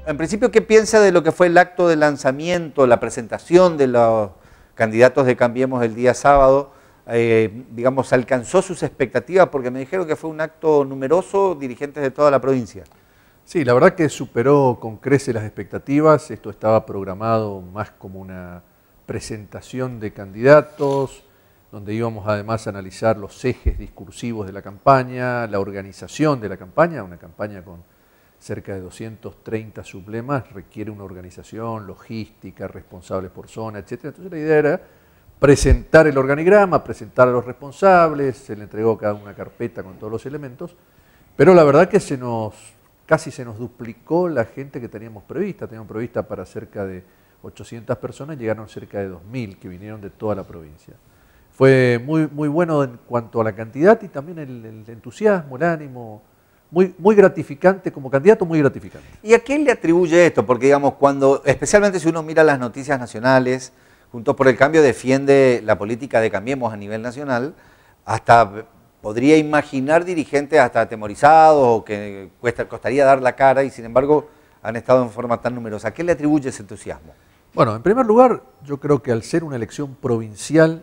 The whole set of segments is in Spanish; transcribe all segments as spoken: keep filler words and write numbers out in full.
En principio, ¿qué piensa de lo que fue el acto de lanzamiento, la presentación de los candidatos de Cambiemos el día sábado? Eh, digamos, ¿alcanzó sus expectativas? Porque me dijeron que fue un acto numeroso, dirigentes de toda la provincia. Sí, la verdad que superó con creces las expectativas. Esto estaba programado más como una presentación de candidatos, donde íbamos además a analizar los ejes discursivos de la campaña, la organización de la campaña, una campaña con cerca de doscientos treinta sublemas, requiere una organización, logística, responsables por zona, etcétera. Entonces la idea era presentar el organigrama, presentar a los responsables, se le entregó cada una carpeta con todos los elementos, pero la verdad que se nos, casi se nos duplicó la gente que teníamos prevista. Teníamos prevista para cerca de ochocientas personas, llegaron cerca de dos mil que vinieron de toda la provincia. Fue muy, muy bueno en cuanto a la cantidad y también el, el entusiasmo, el ánimo, muy, muy gratificante, como candidato muy gratificante. ¿Y a quién le atribuye esto? Porque digamos, cuando, especialmente si uno mira las noticias nacionales, Juntos por el Cambio defiende la política de Cambiemos a nivel nacional, hasta podría imaginar dirigentes hasta atemorizados o que cuesta, costaría dar la cara y sin embargo han estado en forma tan numerosa. ¿A qué le atribuye ese entusiasmo? Bueno, en primer lugar, yo creo que al ser una elección provincial,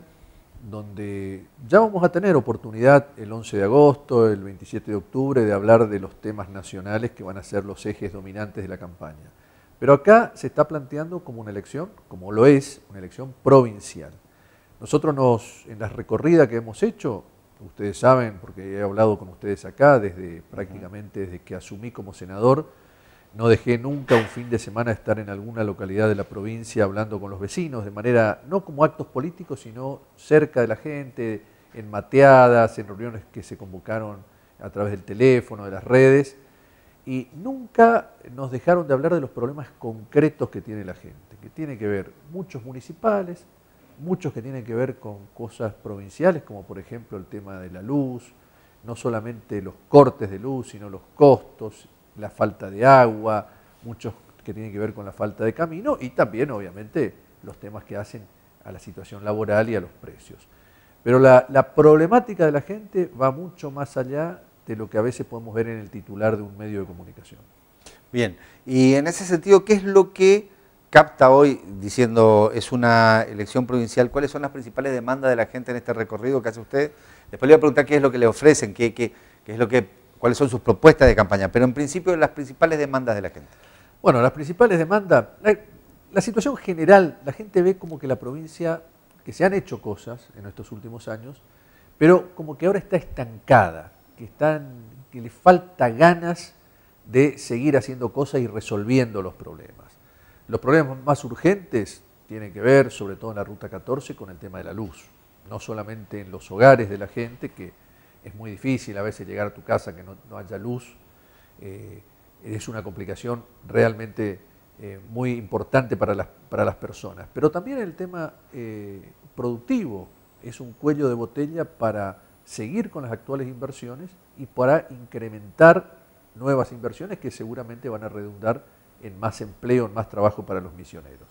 donde ya vamos a tener oportunidad el once de agosto, el veintisiete de octubre, de hablar de los temas nacionales que van a ser los ejes dominantes de la campaña. Pero acá se está planteando como una elección, como lo es, una elección provincial. Nosotros nos, en la recorrida que hemos hecho, ustedes saben, porque he hablado con ustedes acá, desde prácticamente desde que asumí como senador, no dejé nunca un fin de semana estar en alguna localidad de la provincia hablando con los vecinos, de manera, no como actos políticos, sino cerca de la gente, en mateadas, en reuniones que se convocaron a través del teléfono, de las redes, y nunca nos dejaron de hablar de los problemas concretos que tiene la gente, que tiene que ver muchos municipales, muchos que tienen que ver con cosas provinciales, como por ejemplo el tema de la luz, no solamente los cortes de luz, sino los costos, la falta de agua, muchos que tienen que ver con la falta de camino y también obviamente los temas que hacen a la situación laboral y a los precios. Pero la, la problemática de la gente va mucho más allá de lo que a veces podemos ver en el titular de un medio de comunicación. Bien, y en ese sentido, ¿qué es lo que capta hoy diciendo es una elección provincial? ¿Cuáles son las principales demandas de la gente en este recorrido que hace usted? Después le voy a preguntar qué es lo que le ofrecen, qué, qué, qué es lo que, cuáles son sus propuestas de campaña, pero en principio las principales demandas de la gente. Bueno, las principales demandas, la, la situación general, la gente ve como que la provincia, que se han hecho cosas en estos últimos años, pero como que ahora está estancada, que, están, que le falta ganas de seguir haciendo cosas y resolviendo los problemas. Los problemas más urgentes tienen que ver, sobre todo en la Ruta catorce, con el tema de la luz. No solamente en los hogares de la gente, que es muy difícil a veces llegar a tu casa que no, no haya luz. Eh, es una complicación realmente eh, muy importante para las, para las personas. Pero también el tema eh, productivo es un cuello de botella para seguir con las actuales inversiones y para incrementar nuevas inversiones que seguramente van a redundar en más empleo, en más trabajo para los misioneros.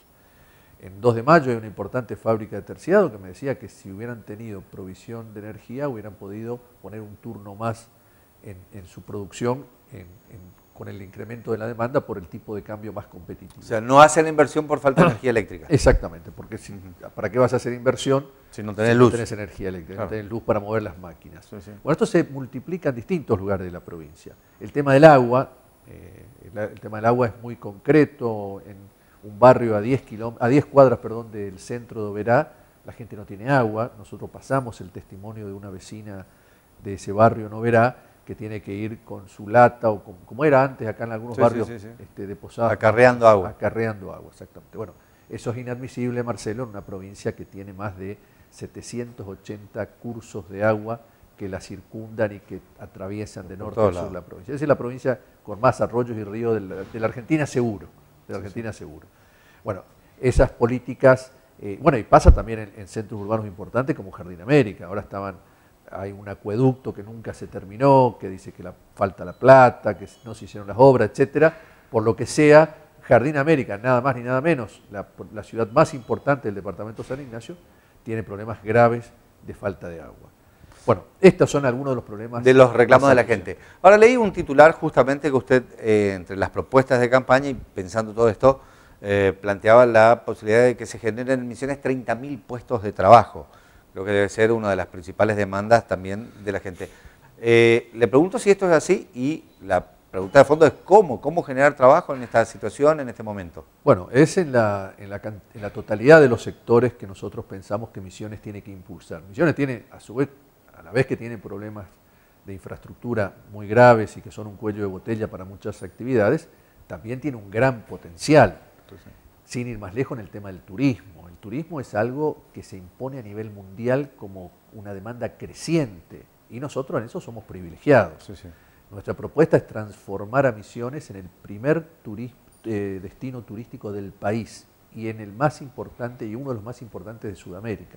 En dos de mayo hay una importante fábrica de terciado que me decía que si hubieran tenido provisión de energía hubieran podido poner un turno más en, en su producción en, en, con el incremento de la demanda por el tipo de cambio más competitivo. O sea, no hacen inversión por falta de energía eléctrica. Exactamente, porque si, ¿para qué vas a hacer inversión si no tenés si luz? No tenés energía eléctrica, Claro. no tenés luz para mover las máquinas. Sí, sí. Bueno, esto se multiplica en distintos lugares de la provincia. El tema del agua, eh, el, el tema del agua es muy concreto. En un barrio a diez, a diez cuadras perdón, del centro de Oberá, la gente no tiene agua. Nosotros pasamos el testimonio de una vecina de ese barrio en Oberá que tiene que ir con su lata, o con, como era antes acá en algunos sí, barrios sí, sí, sí. Este, de Posadas. Acarreando agua. Acarreando agua, exactamente. Bueno, eso es inadmisible, Marcelo, en una provincia que tiene más de setecientos ochenta cursos de agua que la circundan y que atraviesan de norte a sur la provincia. Esa es la provincia con más arroyos y ríos de la, de la Argentina seguro, de la Argentina sí, sí. seguro. Bueno, esas políticas, eh, bueno, y pasa también en, en centros urbanos importantes como Jardín América. Ahora estaban, hay un acueducto que nunca se terminó, que dice que la, falta la plata, que no se hicieron las obras, etcétera. Por lo que sea, Jardín América, nada más ni nada menos, la, la ciudad más importante del departamento de San Ignacio, tiene problemas graves de falta de agua. Bueno, estos son algunos de los problemas. De los reclamos de la gente. Ahora leí un titular justamente que usted, eh, entre las propuestas de campaña y pensando todo esto, eh, planteaba la posibilidad de que se generen en Misiones treinta mil puestos de trabajo. Creo que debe ser una de las principales demandas también de la gente. Eh, le pregunto si esto es así y la pregunta de fondo es cómo, cómo generar trabajo en esta situación, en este momento. Bueno, es en la, en la, en la totalidad de los sectores que nosotros pensamos que Misiones tiene que impulsar. Misiones tiene, a su vez, a la vez que tiene problemas de infraestructura muy graves y que son un cuello de botella para muchas actividades, también tiene un gran potencial. Entonces, sin ir más lejos en el tema del turismo. El turismo es algo que se impone a nivel mundial como una demanda creciente y nosotros en eso somos privilegiados. Sí, sí. Nuestra propuesta es transformar a Misiones en el primer turis, eh, destino turístico del país y en el más importante y uno de los más importantes de Sudamérica.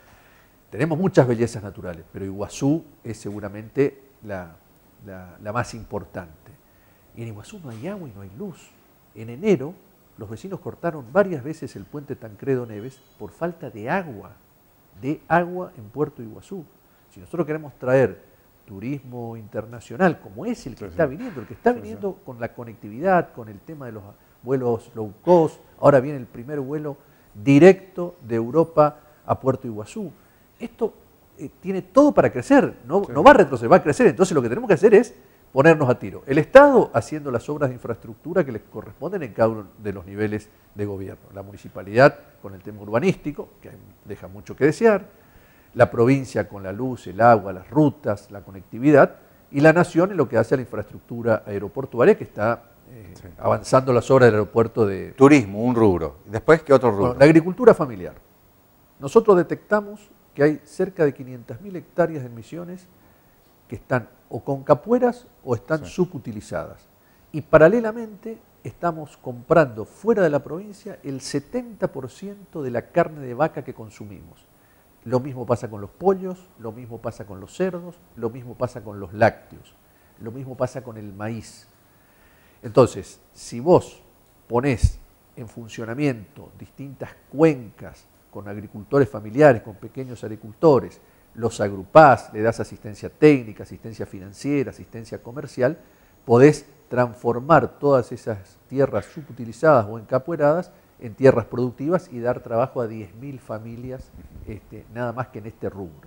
Tenemos muchas bellezas naturales, pero Iguazú es seguramente la, la, la más importante. Y en Iguazú no hay agua y no hay luz. En enero los vecinos cortaron varias veces el puente Tancredo Neves por falta de agua, de agua en Puerto Iguazú. Si nosotros queremos traer turismo internacional, como es el que sí, está sí. viniendo, el que está sí, viniendo sí. con la conectividad, con el tema de los vuelos low cost, ahora viene el primer vuelo directo de Europa a Puerto Iguazú. Esto eh, tiene todo para crecer, no, sí. no va a retroceder, va a crecer, entonces lo que tenemos que hacer es ponernos a tiro. El Estado haciendo las obras de infraestructura que les corresponden en cada uno de los niveles de gobierno. La municipalidad con el tema urbanístico, que deja mucho que desear, la provincia con la luz, el agua, las rutas, la conectividad, y la nación en lo que hace a la infraestructura aeroportuaria que está eh, sí. avanzando las obras del aeropuerto de... Turismo, un rubro. ¿Después qué otro rubro? Bueno, la agricultura familiar. Nosotros detectamos que hay cerca de quinientas mil hectáreas en Misiones que están o con capueras o están sí. subutilizadas. Y paralelamente estamos comprando fuera de la provincia el setenta por ciento de la carne de vaca que consumimos. Lo mismo pasa con los pollos, lo mismo pasa con los cerdos, lo mismo pasa con los lácteos, lo mismo pasa con el maíz. Entonces, si vos ponés en funcionamiento distintas cuencas con agricultores familiares, con pequeños agricultores, los agrupás, le das asistencia técnica, asistencia financiera, asistencia comercial, podés transformar todas esas tierras subutilizadas o encapueradas en tierras productivas y dar trabajo a diez mil familias, este, nada más que en este rubro.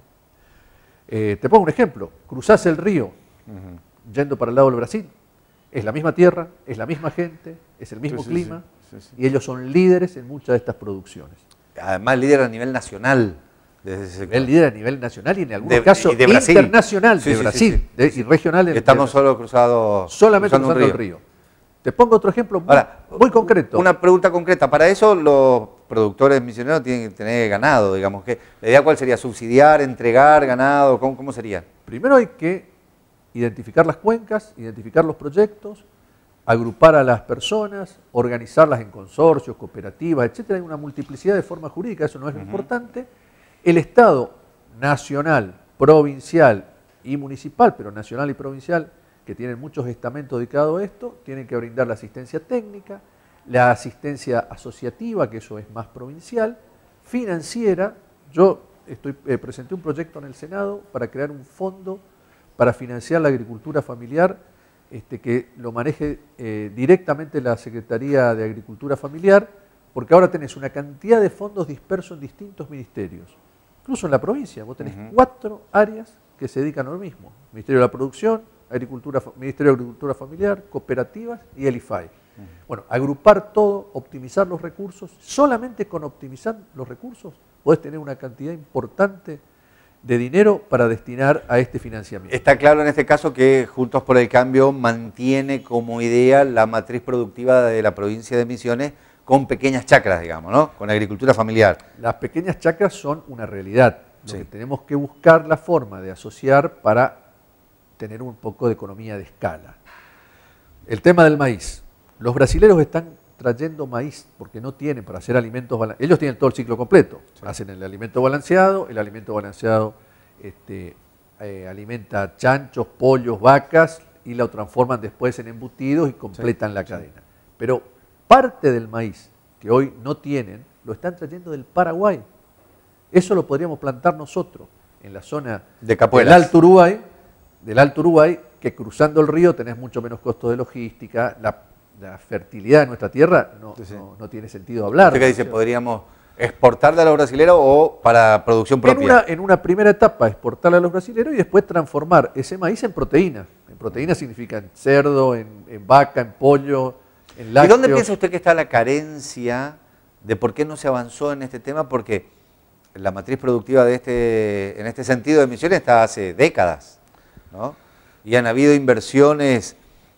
Eh, te pongo un ejemplo, cruzás el río, uh-huh. yendo para el lado del Brasil, es la misma tierra, es la misma gente, es el mismo sí, clima, sí, sí, sí, sí. y ellos son líderes en muchas de estas producciones. Además líder a nivel nacional. Desde ese nivel líder a nivel nacional y en algunos de, casos de internacional sí, de sí, Brasil sí, sí, de, sí. y regional. En, Estamos de, solo cruzados solamente cruzando, cruzando el río. río. Te pongo otro ejemplo muy, Ahora, muy concreto. Una pregunta concreta. Para eso los productores misioneros tienen que tener ganado, digamos. Que ¿la idea cuál sería? ¿Subsidiar, entregar ganado? ¿Cómo, cómo sería? Primero hay que identificar las cuencas, identificar los proyectos, agrupar a las personas, organizarlas en consorcios, cooperativas, etcétera. Hay una multiplicidad de formas jurídicas, eso no es lo uh-huh. importante. El Estado nacional, provincial y municipal, pero nacional y provincial, que tienen muchos estamentos dedicados a esto, tienen que brindar la asistencia técnica, la asistencia asociativa, que eso es más provincial, financiera. Yo estoy, eh, presenté un proyecto en el Senado para crear un fondo para financiar la agricultura familiar, este, que lo maneje eh, directamente la Secretaría de Agricultura Familiar, porque ahora tenés una cantidad de fondos dispersos en distintos ministerios. Incluso en la provincia, vos tenés uh-huh. cuatro áreas que se dedican a lo mismo. Ministerio de la Producción, Agricultura, Ministerio de Agricultura Familiar, Cooperativas y el I F A I. Uh-huh. Bueno, agrupar todo, optimizar los recursos. Solamente con optimizar los recursos podés tener una cantidad importante de dinero para destinar a este financiamiento. Está claro en este caso que Juntos por el Cambio mantiene como idea la matriz productiva de la provincia de Misiones con pequeñas chacras, digamos, ¿no? Con agricultura familiar. Las pequeñas chacras son una realidad. Lo sí. que tenemos que buscar la forma de asociar para tener un poco de economía de escala. El tema del maíz. Los brasileños están trayendo maíz porque no tienen para hacer alimentos balanceados. Ellos tienen todo el ciclo completo. Sí. Hacen el alimento balanceado, el alimento balanceado este, eh, alimenta chanchos, pollos, vacas y lo transforman después en embutidos y completan sí. la cadena. Pero parte del maíz que hoy no tienen, lo están trayendo del Paraguay. Eso lo podríamos plantar nosotros. en la zona de del Alto Uruguay, del Alto Uruguay, que cruzando el río tenés mucho menos costo de logística, la, la fertilidad de nuestra tierra no, sí, sí. no, no tiene sentido hablar. ¿Usted qué dice? ¿Podríamos exportarle a los brasileños o para producción propia? En una, en una primera etapa exportarle a los brasileños y después transformar ese maíz en proteína. En proteína significa en cerdo, en, en vaca, en pollo, en lácteos. ¿Y dónde piensa usted que está la carencia de por qué no se avanzó en este tema? Porque la matriz productiva de este, en este sentido de Misiones está hace décadas, ¿no? Y han habido inversiones,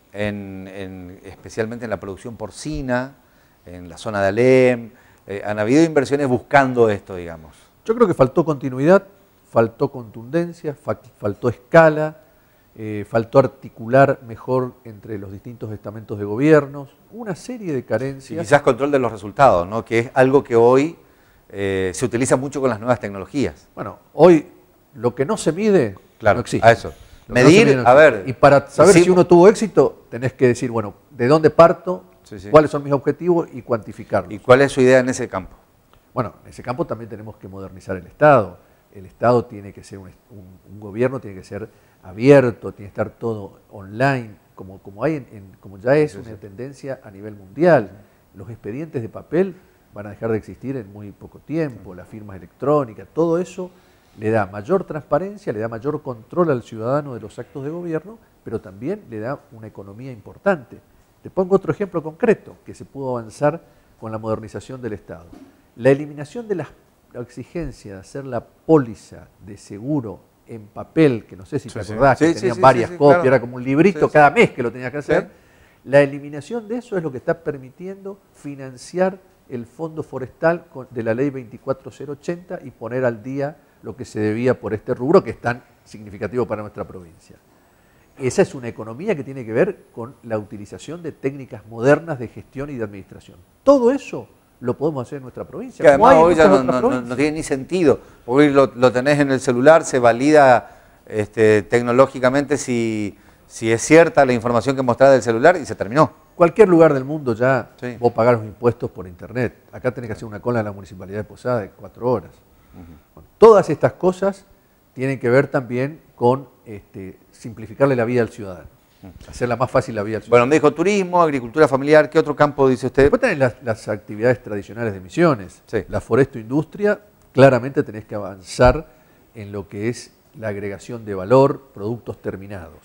en, en, especialmente en la producción porcina, en la zona de Alem, eh, han habido inversiones buscando esto, digamos. Yo creo que faltó continuidad, faltó contundencia, fa faltó escala, eh, faltó articular mejor entre los distintos estamentos de gobiernos, una serie de carencias. Y quizás control de los resultados, ¿no? Que es algo que hoy eh, se utiliza mucho con las nuevas tecnologías. Bueno, hoy lo que no se mide claro, no existe. A eso. Lo Medir, no no a ver. Y para saber sí, si uno tuvo éxito, tenés que decir, bueno, ¿de dónde parto? Sí, sí. ¿Cuáles son mis objetivos? Y cuantificarlos. ¿Y cuál es su idea en ese campo? Bueno, en ese campo también tenemos que modernizar el Estado. El Estado tiene que ser un, un, un gobierno, tiene que ser abierto, tiene que estar todo online, como, como, hay en, en, como ya es sí, una sí. tendencia a nivel mundial. Los expedientes de papel van a dejar de existir en muy poco tiempo, las firmas electrónicas, todo eso le da mayor transparencia, le da mayor control al ciudadano de los actos de gobierno, pero también le da una economía importante. Te pongo otro ejemplo concreto que se pudo avanzar con la modernización del Estado. La eliminación de la, la exigencia de hacer la póliza de seguro en papel, que no sé si te sí, acordás, sí. que sí, tenían sí, varias sí, copias, claro. Era como un librito sí, cada sí. mes que lo tenías que hacer. Sí. La eliminación de eso es lo que está permitiendo financiar el Fondo Forestal de la Ley veinticuatro mil ochenta y poner al día lo que se debía por este rubro que es tan significativo para nuestra provincia. Esa es una economía que tiene que ver con la utilización de técnicas modernas de gestión y de administración. Todo eso lo podemos hacer en nuestra provincia. Que además hoy ya no, no, no, no tiene ni sentido. Hoy lo, lo tenés en el celular, se valida este, tecnológicamente si, si es cierta la información que mostrás del celular y se terminó. Cualquier lugar del mundo ya sí. vos pagás los impuestos por internet. Acá tenés que hacer una cola en la Municipalidad de Posada de cuatro horas. Uh-huh. Bueno, todas estas cosas tienen que ver también con este, simplificarle la vida al ciudadano, uh-huh. hacerla más fácil la vida al ciudadano. Bueno, me dijo turismo, agricultura familiar, ¿qué otro campo dice usted? Después tenés las, las actividades tradicionales de Misiones. Sí. La foresto-industria, claramente tenés que avanzar en lo que es la agregación de valor, productos terminados.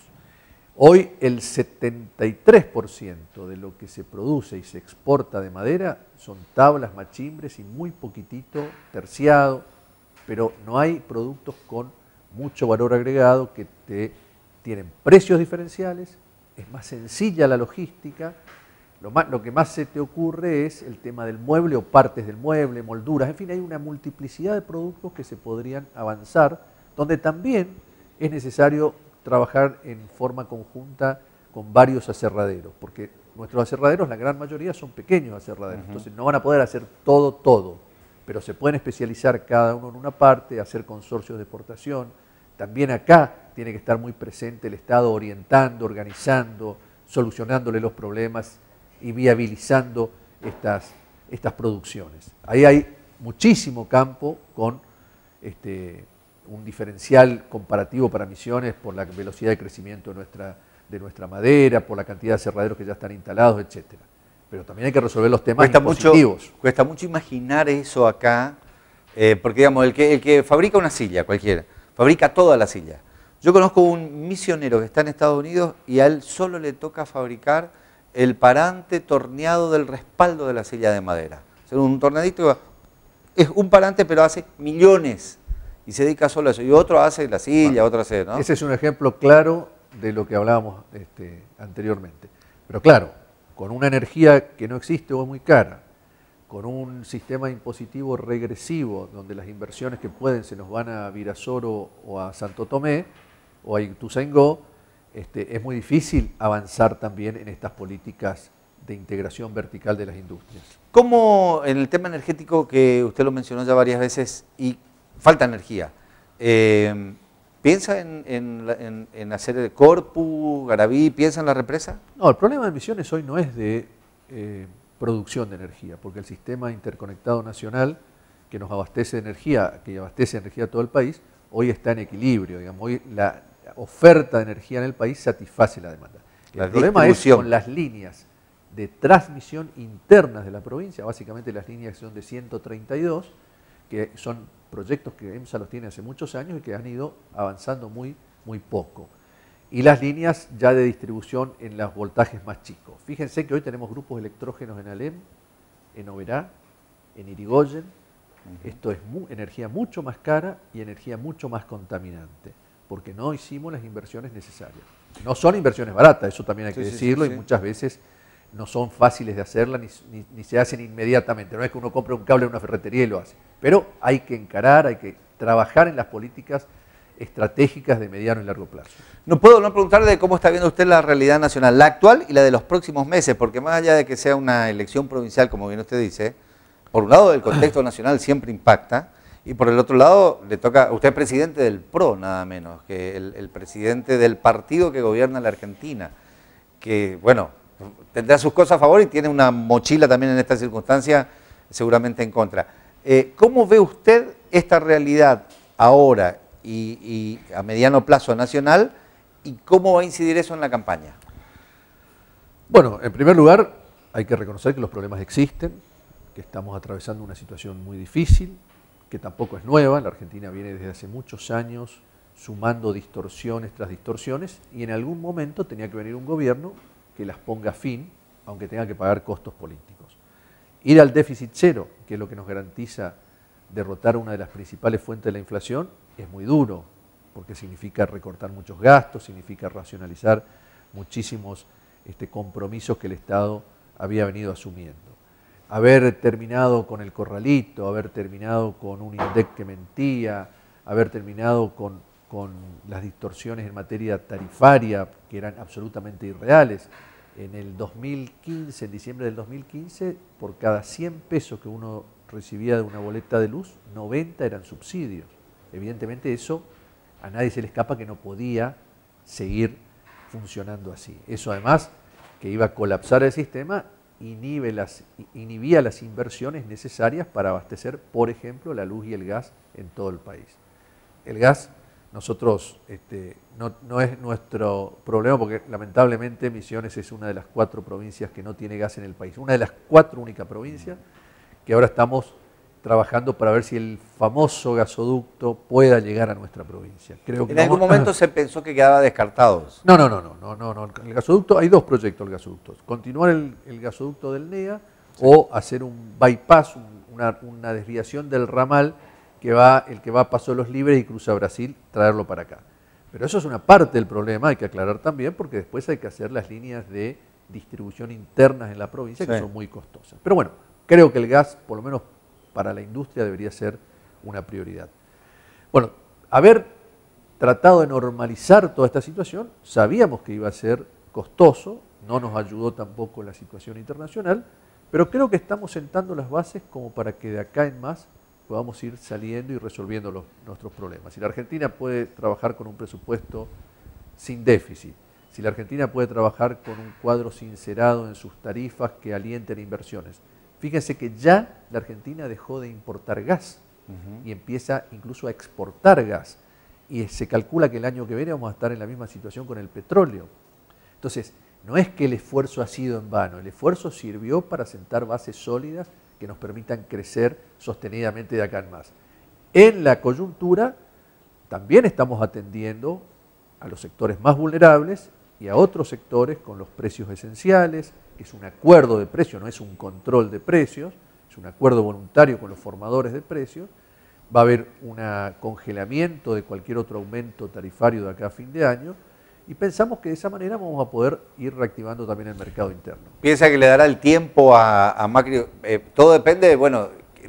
Hoy el setenta y tres por ciento de lo que se produce y se exporta de madera son tablas, machimbres y muy poquitito terciado, pero no hay productos con mucho valor agregado que te, tienen precios diferenciales, es más sencilla la logística, lo, más, lo que más se te ocurre es el tema del mueble o partes del mueble, molduras, en fin, hay una multiplicidad de productos que se podrían avanzar, donde también es necesario trabajar en forma conjunta con varios aserraderos, porque nuestros aserraderos, la gran mayoría son pequeños aserraderos, uh-huh. entonces no van a poder hacer todo, todo, pero se pueden especializar cada uno en una parte, hacer consorcios de exportación. También acá tiene que estar muy presente el Estado orientando, organizando, solucionándole los problemas y viabilizando estas, estas producciones. Ahí hay muchísimo campo con este, un diferencial comparativo para Misiones por la velocidad de crecimiento de nuestra, de nuestra madera, por la cantidad de aserraderos que ya están instalados, etcétera. Pero también hay que resolver los temas cuesta impositivos. Mucho, cuesta mucho imaginar eso acá, eh, porque digamos, el que, el que fabrica una silla, cualquiera, fabrica toda la silla. Yo conozco un misionero que está en Estados Unidos y a él solo le toca fabricar el parante torneado del respaldo de la silla de madera. O sea, un tornadito es un parante, pero hace millones. Y se dedica solo a eso. Y otro hace la silla, bueno, otro hace, ¿no? Ese es un ejemplo claro de lo que hablábamos este, anteriormente. Pero claro, con una energía que no existe o es muy cara, con un sistema impositivo regresivo, donde las inversiones que pueden se nos van a Virasoro o a Santo Tomé o a Ituzaingó, este, es muy difícil avanzar también en estas políticas de integración vertical de las industrias. ¿Cómo en el tema energético, que usted lo mencionó ya varias veces, y falta energía, eh, ¿piensa en, en, en, en hacer el Corpus, Garabí, piensa en la represa? No, el problema de Misiones hoy no es de eh, producción de energía, porque el sistema interconectado nacional que nos abastece de energía, que abastece de energía a todo el país, hoy está en equilibrio, digamos, hoy la oferta de energía en el país satisface la demanda. El La problema es distribución. con las líneas de transmisión internas de la provincia, básicamente las líneas que son de ciento treinta y dos, que son proyectos que EMSA los tiene hace muchos años y que han ido avanzando muy, muy poco. Y las líneas ya de distribución en los voltajes más chicos. Fíjense que hoy tenemos grupos electrógenos en Alem, en Oberá, en Irigoyen. Uh-huh. Esto es mu- energía mucho más cara y energía mucho más contaminante, porque no hicimos las inversiones necesarias. No son inversiones baratas, eso también hay que sí, decirlo, sí, sí, y muchas veces no son fáciles de hacerlas ni, ni, ni se hacen inmediatamente. No es que uno compre un cable en una ferretería y lo hace. Pero hay que encarar, hay que trabajar en las políticas estratégicas de mediano y largo plazo. No puedo no preguntarle cómo está viendo usted la realidad nacional, la actual y la de los próximos meses, porque más allá de que sea una elección provincial, como bien usted dice, por un lado el contexto nacional siempre impacta, y por el otro lado le toca, usted es presidente del P R O, nada menos, que el, el presidente del partido que gobierna la Argentina, que bueno, tendrá sus cosas a favor y tiene una mochila también en esta circunstancia seguramente en contra. Eh, ¿Cómo ve usted esta realidad ahora y, y a mediano plazo nacional y cómo va a incidir eso en la campaña? Bueno, en primer lugar hay que reconocer que los problemas existen, que estamos atravesando una situación muy difícil, que tampoco es nueva. La Argentina viene desde hace muchos años sumando distorsiones tras distorsiones y en algún momento tenía que venir un gobierno que las ponga fin, aunque tenga que pagar costos políticos. Ir al déficit cero, que es lo que nos garantiza derrotar una de las principales fuentes de la inflación, es muy duro, porque significa recortar muchos gastos, significa racionalizar muchísimos este, compromisos que el Estado había venido asumiendo. Haber terminado con el corralito, haber terminado con un INDEC que mentía, haber terminado con, con las distorsiones en materia tarifaria que eran absolutamente irreales. En el dos mil quince, en diciembre del dos mil quince, por cada cien pesos que uno recibía de una boleta de luz, noventa eran subsidios. Evidentemente eso a nadie se le escapa que no podía seguir funcionando así. Eso además que iba a colapsar el sistema, inhibe las, inhibía las inversiones necesarias para abastecer, por ejemplo, la luz y el gas en todo el país. El gas, nosotros, este, no, no es nuestro problema porque lamentablemente Misiones es una de las cuatro provincias que no tiene gas en el país, una de las cuatro únicas provincias que ahora estamos trabajando para ver si el famoso gasoducto pueda llegar a nuestra provincia. Creo que en algún vamos... momento se pensó que quedaba descartado. No, no, no, no, no, no, no. El gasoducto, hay dos proyectos del gasoducto. Continuar el, el gasoducto del N E A sí. o hacer un bypass, un, una, una desviación del ramal que va, el que va a Paso de los Libres y cruza Brasil, traerlo para acá. Pero eso es una parte del problema, hay que aclarar también, porque después hay que hacer las líneas de distribución internas en la provincia que sí. son muy costosas. Pero bueno, creo que el gas, por lo menos para la industria, debería ser una prioridad. Bueno, haber tratado de normalizar toda esta situación, sabíamos que iba a ser costoso, no nos ayudó tampoco la situación internacional, pero creo que estamos sentando las bases como para que de acá en más podamos ir saliendo y resolviendo los, nuestros problemas. Si la Argentina puede trabajar con un presupuesto sin déficit, si la Argentina puede trabajar con un cuadro sincerado en sus tarifas que alienten inversiones, fíjense que ya la Argentina dejó de importar gas uh-huh. y empieza incluso a exportar gas. Y se calcula que el año que viene vamos a estar en la misma situación con el petróleo. Entonces, no es que el esfuerzo ha sido en vano, el esfuerzo sirvió para sentar bases sólidas que nos permitan crecer sostenidamente de acá en más. En la coyuntura también estamos atendiendo a los sectores más vulnerables y a otros sectores con los precios esenciales, que es un acuerdo de precios, no es un control de precios, es un acuerdo voluntario con los formadores de precios. Va a haber un congelamiento de cualquier otro aumento tarifario de acá a fin de año y pensamos que de esa manera vamos a poder ir reactivando también el mercado interno. ¿Piensa que le dará el tiempo a, a Macri? Eh, todo depende, bueno,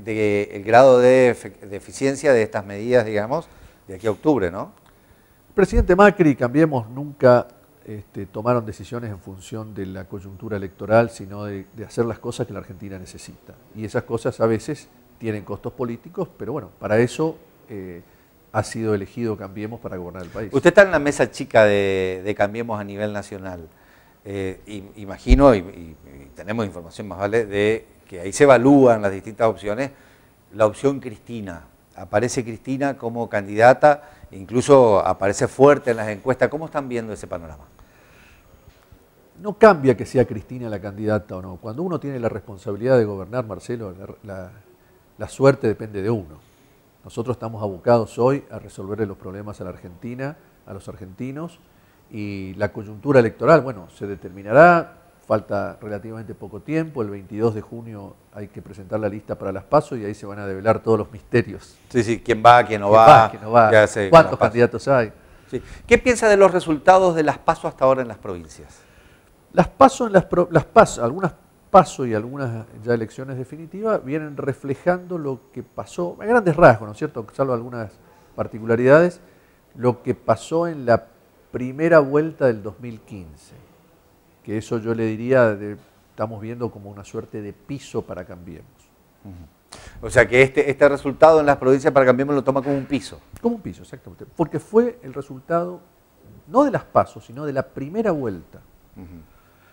del grado de, de eficiencia de estas medidas, digamos, de aquí a octubre, ¿no? El presidente Macri y Cambiemos nunca este, tomaron decisiones en función de la coyuntura electoral, sino de, de hacer las cosas que la Argentina necesita. Y esas cosas a veces tienen costos políticos, pero bueno, para eso eh, ha sido elegido Cambiemos para gobernar el país. Usted está en la mesa chica de, de Cambiemos a nivel nacional. Eh, y, imagino, y, y, y tenemos información más vale, de que ahí se evalúan las distintas opciones. La opción Cristina, aparece Cristina como candidata, incluso aparece fuerte en las encuestas. ¿Cómo están viendo ese panorama? No cambia que sea Cristina la candidata o no. Cuando uno tiene la responsabilidad de gobernar, Marcelo, la, la, la suerte depende de uno. Nosotros estamos abocados hoy a resolverle los problemas a la Argentina, a los argentinos, y la coyuntura electoral, bueno, se determinará, falta relativamente poco tiempo, el veintidós de junio hay que presentar la lista para las PASO y ahí se van a develar todos los misterios. Sí, sí, quién va, quién no ¿Quién va, va, quién no va? qué hace ¿Cuántos con las PASO. candidatos hay? Sí. ¿Qué piensa de los resultados de las PASO hasta ahora en las provincias? Las PASO, en las, pro, las PASO, algunas PASO y algunas ya elecciones definitivas vienen reflejando lo que pasó, a grandes rasgos, ¿no es cierto?, salvo algunas particularidades, lo que pasó en la primera vuelta del dos mil quince, que eso yo le diría, de, estamos viendo como una suerte de piso para Cambiemos. Uh-huh. O sea que este, este resultado en las provincias para Cambiemos lo toma como un piso. Como un piso, exactamente, porque fue el resultado no de las PASO, sino de la primera vuelta. Uh-huh.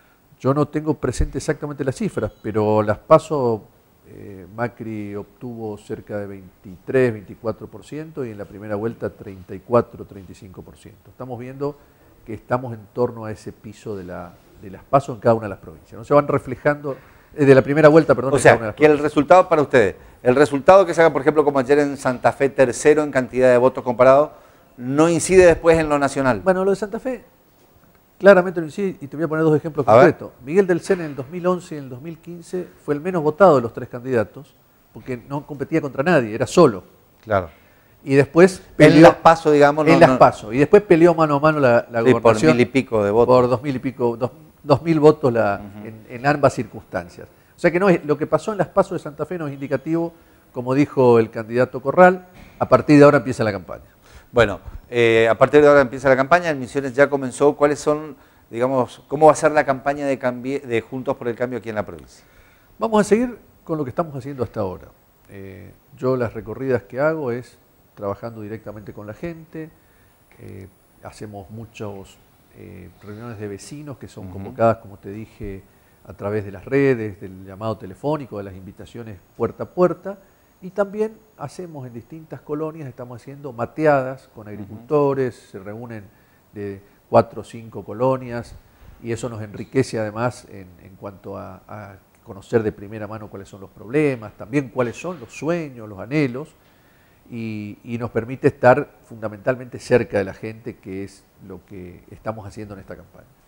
Yo no tengo presente exactamente las cifras, pero las PASO, eh, Macri obtuvo cerca de veintitrés, veinticuatro por ciento y en la primera vuelta treinta y cuatro, treinta y cinco por ciento. Estamos viendo que estamos en torno a ese piso de, la, de las PASO en cada una de las provincias. ¿No? Se van reflejando, eh, de la primera vuelta, perdón. O en sea, cada una de las que el provincias. resultado para ustedes, el resultado que se haga, por ejemplo, como ayer en Santa Fe, tercero en cantidad de votos comparados, no incide después en lo nacional. Bueno, lo de Santa Fe claramente lo incide y te voy a poner dos ejemplos a concretos. Ver. Miguel del Cene en el dos mil once y en el dos mil quince fue el menos votado de los tres candidatos porque no competía contra nadie, era solo. Claro. Y después peleó, en las PASO, digamos. En no, las no. PASO. Y después peleó mano a mano la, la sí, gobernación. por mil y pico de votos. Por dos mil y pico, dos, dos mil votos la, uh-huh. en, en ambas circunstancias. O sea que no es, lo que pasó en las PASO de Santa Fe no es indicativo, como dijo el candidato Corral, a partir de ahora empieza la campaña. Bueno, eh, a partir de ahora empieza la campaña, en Misiones ya comenzó. ¿Cuáles son, digamos, cómo va a ser la campaña de, cambie, de Juntos por el Cambio aquí en la provincia? Vamos a seguir con lo que estamos haciendo hasta ahora. Eh, yo las recorridas que hago es trabajando directamente con la gente, eh, hacemos muchas eh, reuniones de vecinos que son uh-huh. convocadas, como te dije, a través de las redes, del llamado telefónico, de las invitaciones puerta a puerta, y también hacemos en distintas colonias, estamos haciendo mateadas con agricultores, uh-huh. se reúnen de cuatro o cinco colonias, y eso nos enriquece además en, en cuanto a, a conocer de primera mano cuáles son los problemas, también cuáles son los sueños, los anhelos, y, y nos permite estar fundamentalmente cerca de la gente, que es lo que estamos haciendo en esta campaña.